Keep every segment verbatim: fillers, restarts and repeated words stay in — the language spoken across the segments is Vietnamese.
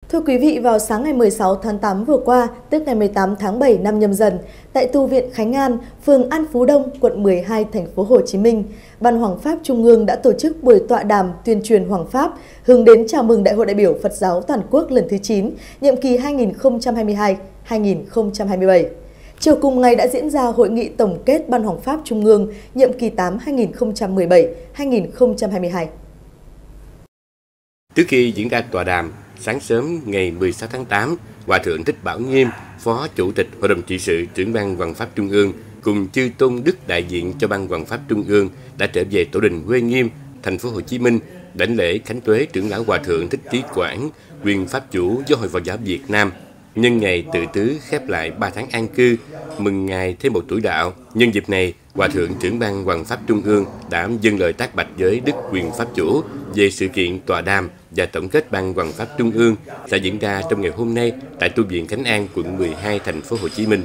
Thưa quý vị, vào sáng ngày mười sáu tháng tám vừa qua, tức ngày mười tám tháng bảy năm Nhâm Dần, tại tu viện Khánh An, phường An Phú Đông, quận mười hai, thành phố Hồ Chí Minh, Ban Hoằng Pháp Trung ương đã tổ chức buổi tọa đàm tuyên truyền Hoằng Pháp hướng đến chào mừng Đại hội đại biểu Phật giáo toàn quốc lần thứ chín, nhiệm kỳ hai nghìn không trăm hai mươi hai đến hai nghìn không trăm hai mươi bảy. Chiều cùng ngày đã diễn ra hội nghị tổng kết Ban Hoằng Pháp Trung ương nhiệm kỳ tám hai nghìn không trăm mười bảy đến hai nghìn không trăm hai mươi hai. Trước khi diễn ra tọa đàm, sáng sớm ngày mười sáu tháng tám, Hòa Thượng Thích Bảo Nghiêm, Phó Chủ tịch Hội đồng trị sự Trưởng ban Hoằng Pháp Trung ương cùng chư tôn đức đại diện cho Ban Hoằng Pháp Trung ương đã trở về tổ đình Huê Nghiêm, thành phố Hồ Chí Minh, đảnh lễ khánh tuế trưởng lão Hòa Thượng Thích Trí Quảng, quyền pháp chủ Giáo hội Phật giáo Việt Nam, nhân ngày tự tứ khép lại ba tháng an cư, mừng ngài thêm một tuổi đạo. Nhân dịp này, Hòa Thượng Trưởng ban Hoằng Pháp Trung ương đã dâng lời tác bạch với Đức quyền pháp chủ về sự kiện tọa đàm và tổng kết Ban Hoằng Pháp Trung ương sẽ diễn ra trong ngày hôm nay tại tu viện Khánh An, quận mười hai, thành phố Hồ Chí Minh.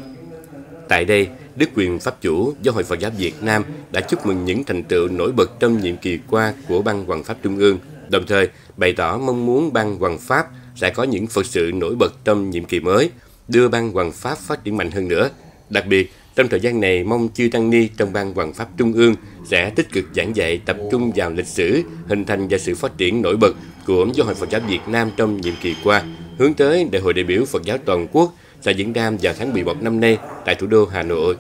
Tại đây, Đức quyền pháp chủ Giáo hội Phật giáo Việt Nam đã chúc mừng những thành tựu nổi bật trong nhiệm kỳ qua của Ban Hoằng Pháp Trung ương, đồng thời bày tỏ mong muốn Ban Hoằng Pháp sẽ có những Phật sự nổi bật trong nhiệm kỳ mới, đưa Ban Hoằng Pháp phát triển mạnh hơn nữa. Đặc biệt, trong thời gian này, mong chư tăng ni trong Ban Hoằng Pháp Trung ương sẽ tích cực giảng dạy, tập trung vào lịch sử, hình thành và sự phát triển nổi bật của Giáo hội Phật giáo Việt Nam trong nhiệm kỳ qua, hướng tới Đại hội đại biểu Phật giáo toàn quốc sẽ diễn ra vào tháng mười một năm nay tại thủ đô Hà Nội.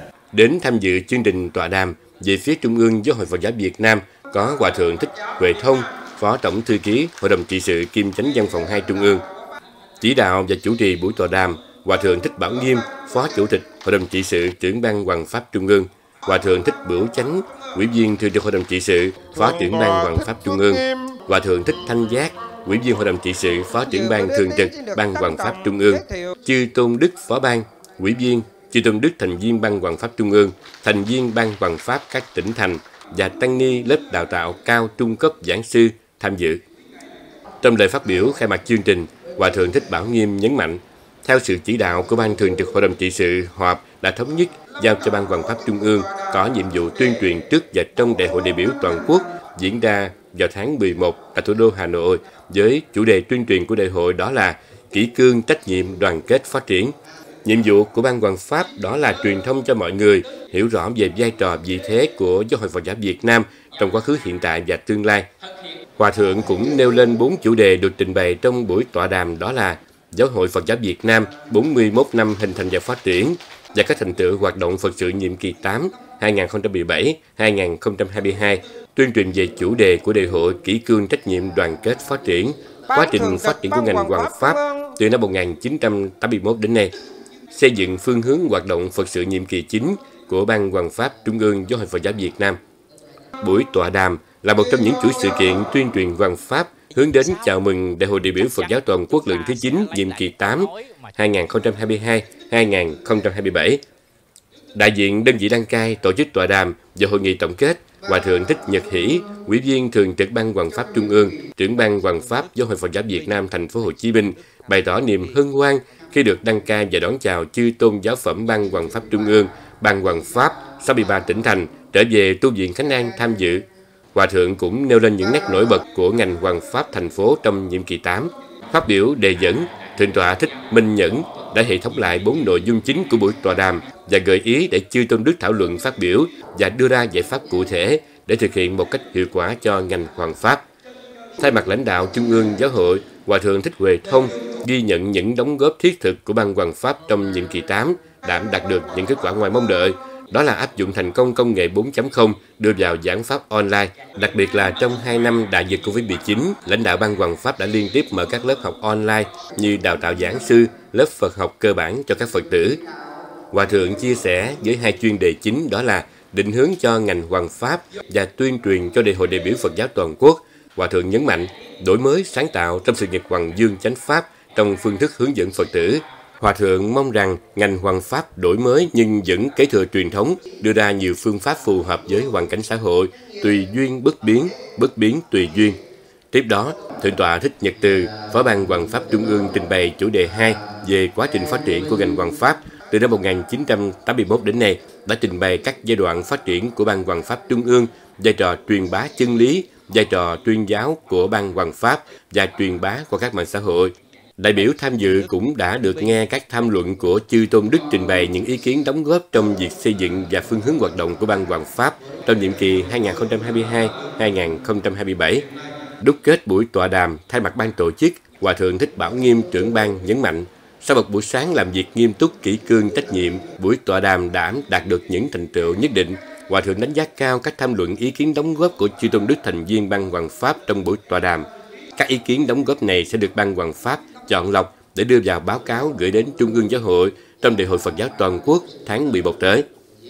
Đến tham dự chương trình tọa đàm, về phía Trung ương Giáo hội Phật giáo Việt Nam có Hòa Thượng Thích Huệ Thông, Phó Tổng Thư ký Hội đồng trị sự kiêm Chánh văn phòng hai Trung ương. Chỉ đạo và chủ trì buổi tọa đàm, Hòa Thượng Thích Bảo Nghiêm, Phó Chủ tịch Hội đồng trị sự Trưởng ban Hoằng Pháp Trung ương, Hòa Thượng Thích Bửu Chánh, Ủy viên Thường trực Hội đồng trị sự, Phó Trưởng ban Hoằng Pháp Trung ương, Hòa Thượng Thích Thanh Giác, Ủy viên Hội đồng trị sự, Phó Trưởng ban Thường trực Ban Hoằng Pháp Trung ương, chư tôn đức Phó ban, Ủy viên, chư tôn đức thành viên Ban Hoằng Pháp Trung ương, thành viên Ban Hoằng Pháp các tỉnh thành và tăng ni lớp đào tạo cao trung cấp giảng sư tham dự. Trong lời phát biểu khai mạc chương trình, Hòa Thượng Thích Bảo Nghiêm nhấn mạnh, theo sự chỉ đạo của Ban Thường trực Hội đồng trị sự họp đã thống nhất giao cho Ban Hoằng Pháp Trung ương có nhiệm vụ tuyên truyền trước và trong Đại hội đại biểu toàn quốc diễn ra vào tháng mười một tại thủ đô Hà Nội, với chủ đề tuyên truyền của đại hội đó là kỷ cương, trách nhiệm, đoàn kết, phát triển. Nhiệm vụ của Ban Hoằng Pháp đó là truyền thông cho mọi người hiểu rõ về vai trò, vị thế của Giáo hội Phật giáo Việt Nam trong quá khứ, hiện tại và tương lai. Hòa Thượng cũng nêu lên bốn chủ đề được trình bày trong buổi tọa đàm, đó là Giáo hội Phật giáo Việt Nam bốn mươi mốt năm hình thành và phát triển và các thành tựu hoạt động Phật sự nhiệm kỳ tám hai nghìn không trăm mười bảy đến hai nghìn không trăm hai mươi hai, tuyên truyền về chủ đề của đại hội kỷ cương, trách nhiệm, đoàn kết, phát triển, quá trình phát triển của ngành Hoằng Pháp từ năm một nghìn chín trăm tám mươi mốt đến nay, xây dựng phương hướng hoạt động Phật sự nhiệm kỳ chín của Ban Hoằng Pháp Trung ương Giáo hội Phật giáo Việt Nam. Buổi tọa đàm là một trong những chuỗi sự kiện tuyên truyền Hoằng Pháp hướng đến chào mừng Đại hội đại biểu Phật giáo toàn quốc lần thứ chín, nhiệm kỳ tám hai nghìn không trăm hai mươi hai đến hai nghìn không trăm hai mươi bảy. Đại diện đơn vị đăng cai tổ chức tọa đàm và hội nghị tổng kết, Hòa Thượng Thích Nhật Hỷ, Ủy viên Thường trực Ban Hoằng Pháp Trung ương, Trưởng ban Hoằng Pháp Giáo hội Phật giáo Việt Nam thành phố Hồ Chí Minh bày tỏ niềm hân hoan khi được đăng cai và đón chào chư tôn giáo phẩm Ban Hoằng Pháp Trung ương, Ban Hoằng Pháp sáu mươi ba tỉnh thành trở về tu viện Khánh An tham dự. Hòa Thượng cũng nêu lên những nét nổi bật của ngành Hoằng Pháp thành phố trong nhiệm kỳ tám. Phát biểu đề dẫn, Thượng tọa Thích Minh Nhẫn đã hệ thống lại bốn nội dung chính của buổi tọa đàm và gợi ý để chư tôn đức thảo luận, phát biểu và đưa ra giải pháp cụ thể để thực hiện một cách hiệu quả cho ngành Hoằng Pháp. Thay mặt lãnh đạo Trung ương Giáo hội, Hòa Thượng Thích Huệ Thông ghi nhận những đóng góp thiết thực của Ban Hoằng Pháp trong nhiệm kỳ tám đã đạt được những kết quả ngoài mong đợi. Đó là áp dụng thành công công nghệ bốn chấm không đưa vào giảng pháp online. Đặc biệt là trong hai năm đại dịch Covid mười chín, lãnh đạo Ban Hoằng Pháp đã liên tiếp mở các lớp học online như đào tạo giảng sư, lớp Phật học cơ bản cho các Phật tử. Hòa Thượng chia sẻ với hai chuyên đề chính, đó là định hướng cho ngành Hoằng Pháp và tuyên truyền cho Đại hội đại biểu Phật giáo toàn quốc. Hòa Thượng nhấn mạnh đổi mới sáng tạo trong sự nghiệp Hoằng Dương Chánh Pháp trong phương thức hướng dẫn Phật tử. Hòa Thượng mong rằng ngành Hoằng Pháp đổi mới nhưng vẫn kế thừa truyền thống, đưa ra nhiều phương pháp phù hợp với hoàn cảnh xã hội, tùy duyên bất biến, bất biến tùy duyên. Tiếp đó, Thượng tọa Thích Nhật Từ, Phó Ban Hoằng Pháp Trung ương trình bày chủ đề hai về quá trình phát triển của ngành Hoằng Pháp từ năm một nghìn chín trăm tám mươi mốt đến nay, đã trình bày các giai đoạn phát triển của Ban Hoằng Pháp Trung ương, vai trò truyền bá chân lý, vai trò tuyên giáo của Ban Hoằng Pháp và truyền bá qua các mạng xã hội. Đại biểu tham dự cũng đã được nghe các tham luận của chư tôn đức trình bày những ý kiến đóng góp trong việc xây dựng và phương hướng hoạt động của Ban Hoàng Pháp trong nhiệm kỳ hai nghìn không trăm hai mươi hai đến hai nghìn không trăm hai mươi bảy. Đúc kết buổi tọa đàm, thay mặt ban tổ chức, Hòa thượng Thích Bảo Nghiêm, trưởng ban nhấn mạnh, sau một buổi sáng làm việc nghiêm túc, kỷ cương, trách nhiệm, buổi tọa đàm đã đạt được những thành tựu nhất định. Hòa thượng đánh giá cao các tham luận, ý kiến đóng góp của chư tôn đức thành viên Ban Hoàng Pháp trong buổi tọa đàm. Các ý kiến đóng góp này sẽ được Ban Hoàng Pháp chọn lọc để đưa vào báo cáo gửi đến Trung ương Giáo hội trong Đại hội Phật giáo Toàn quốc tháng mười một tới.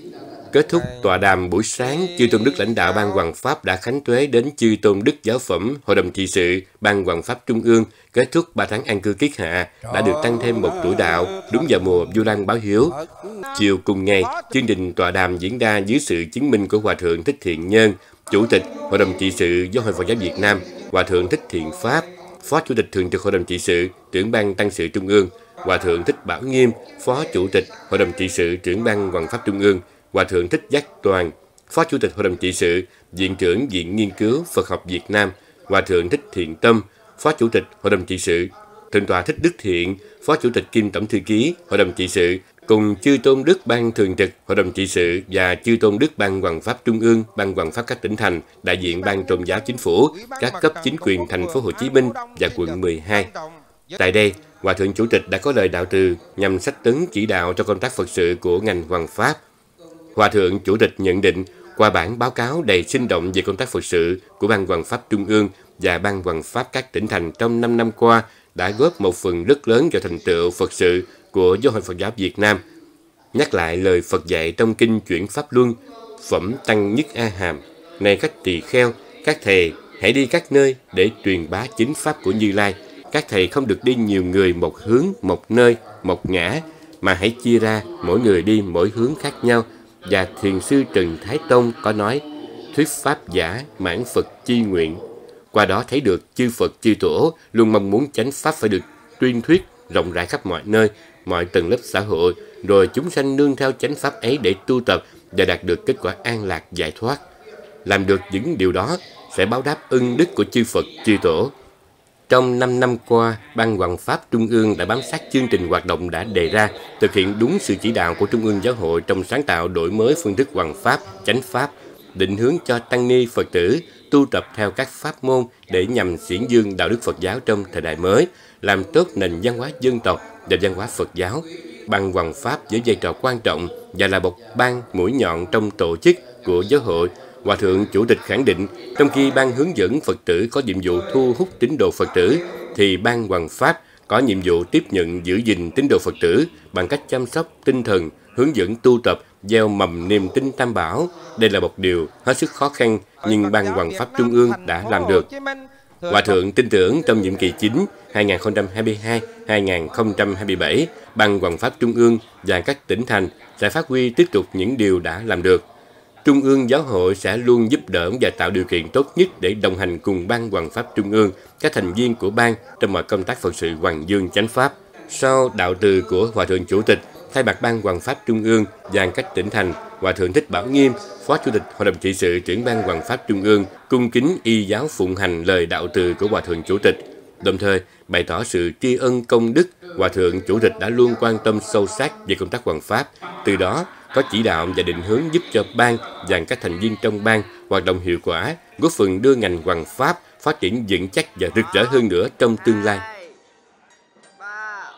Kết thúc tọa đàm buổi sáng, chư tôn đức lãnh đạo Ban Hoàng Pháp đã khánh tuế đến chư tôn đức giáo phẩm, Hội đồng trị sự, Ban Hoàng Pháp Trung ương kết thúc ba tháng an cư kiết hạ đã được tăng thêm một tuổi đạo đúng vào mùa Vu Lan báo hiếu. Chiều cùng ngày, chương trình tọa đàm diễn ra dưới sự chứng minh của Hòa thượng Thích Thiện Nhân, Chủ tịch Hội đồng trị sự Giáo hội Phật giáo Việt Nam, Hòa thượng Thích Thiện Pháp, Phó Chủ tịch Thường trực Hội đồng trị sự, Trưởng ban Tăng sự Trung ương, Hòa thượng Thích Bảo Nghiêm, Phó Chủ tịch Hội đồng trị sự, Trưởng ban Hoàng Pháp Trung ương, Hòa thượng Thích Giác Toàn, Phó Chủ tịch Hội đồng trị sự, Viện trưởng Viện Nghiên cứu Phật học Việt Nam, Hòa thượng Thích Thiện Tâm, Phó Chủ tịch Hội đồng trị sự, Thượng tọa Thích Đức Thiện, Phó Chủ tịch kiêm Tổng thư ký Hội đồng trị sự, cùng chư tôn đức Ban thường trực Hội đồng trị sự và chư tôn đức Ban Hoàng Pháp Trung ương, Ban Hoàng Pháp các tỉnh thành, đại diện Ban tôn giáo chính phủ, các cấp chính quyền thành phố Hồ Chí Minh và quận mười hai. Tại đây, Hòa thượng Chủ tịch đã có lời đạo từ nhằm sách tấn chỉ đạo cho công tác Phật sự của ngành Hoàng Pháp. Hòa thượng Chủ tịch nhận định, qua bản báo cáo đầy sinh động về công tác Phật sự của Ban Hoàng Pháp Trung ương và Ban Hoàng Pháp các tỉnh thành trong năm năm qua đã góp một phần rất lớn vào thành tựu Phật sự của Giáo hội Phật giáo Việt Nam. Nhắc lại lời Phật dạy trong kinh Chuyển Pháp Luân, Phẩm Tăng Nhất A Hàm: này các tỳ kheo, các thầy hãy đi các nơi để truyền bá chính pháp của Như Lai. Các thầy không được đi nhiều người một hướng, một nơi, một ngã, mà hãy chia ra, mỗi người đi mỗi hướng khác nhau. Và Thiền sư Trần Thái Tông có nói, thuyết pháp giả mãn Phật chi nguyện. Qua đó thấy được chư Phật chư Tổ luôn mong muốn chánh pháp phải được tuyên thuyết rộng rãi khắp mọi nơi, mọi tầng lớp xã hội, rồi chúng sanh nương theo chánh pháp ấy để tu tập và đạt được kết quả an lạc giải thoát. Làm được những điều đó sẽ báo đáp ân đức của chư Phật chư Tổ. Trong năm năm qua, Ban Hoàng Pháp Trung ương đã bám sát chương trình hoạt động đã đề ra, thực hiện đúng sự chỉ đạo của Trung ương Giáo hội trong sáng tạo đổi mới phương thức Hoàng Pháp, chánh pháp, định hướng cho tăng ni Phật tử tu tập theo các pháp môn để nhằm xiển dương đạo đức Phật giáo trong thời đại mới, làm tốt nền văn hóa dân tộc và văn hóa Phật giáo. Ban Hoàng Pháp với vai trò quan trọng và là một ban mũi nhọn trong tổ chức của giáo hội. Hòa thượng Chủ tịch khẳng định, trong khi ban hướng dẫn Phật tử có nhiệm vụ thu hút tín đồ Phật tử, thì Ban Hoàng Pháp có nhiệm vụ tiếp nhận giữ gìn tín đồ Phật tử bằng cách chăm sóc tinh thần, hướng dẫn tu tập, gieo mầm niềm tin Tam Bảo. Đây là một điều hết sức khó khăn, nhưng Ban Hoàng Pháp Trung ương đã làm được. Hòa thượng tin tưởng trong nhiệm kỳ chín hai nghìn không trăm hai mươi hai đến hai nghìn không trăm hai mươi bảy, Ban Hoàng Pháp Trung ương và các tỉnh thành sẽ phát huy tiếp tục những điều đã làm được. Trung ương Giáo hội sẽ luôn giúp đỡ và tạo điều kiện tốt nhất để đồng hành cùng Ban Hoàng Pháp Trung ương, các thành viên của ban trong mọi công tác Phật sự Hoàng Dương chánh pháp. Sau đạo từ của Hòa thượng Chủ tịch, thay mặt Ban Hoàng Pháp Trung ương và các tỉnh thành, Hòa thượng Thích Bảo Nghiêm, Phó Chủ tịch Hội đồng trị sự, Trưởng ban Hoàng Pháp Trung ương cung kính y giáo phụng hành lời đạo từ của Hòa thượng Chủ tịch. Đồng thời bày tỏ sự tri ân công đức, Hòa thượng Chủ tịch đã luôn quan tâm sâu sắc về công tác Hoàng Pháp, từ đó có chỉ đạo và định hướng giúp cho ban và các thành viên trong ban hoạt động hiệu quả, góp phần đưa ngành Hoàng Pháp phát triển vững chắc và rực rỡ hơn nữa trong tương lai.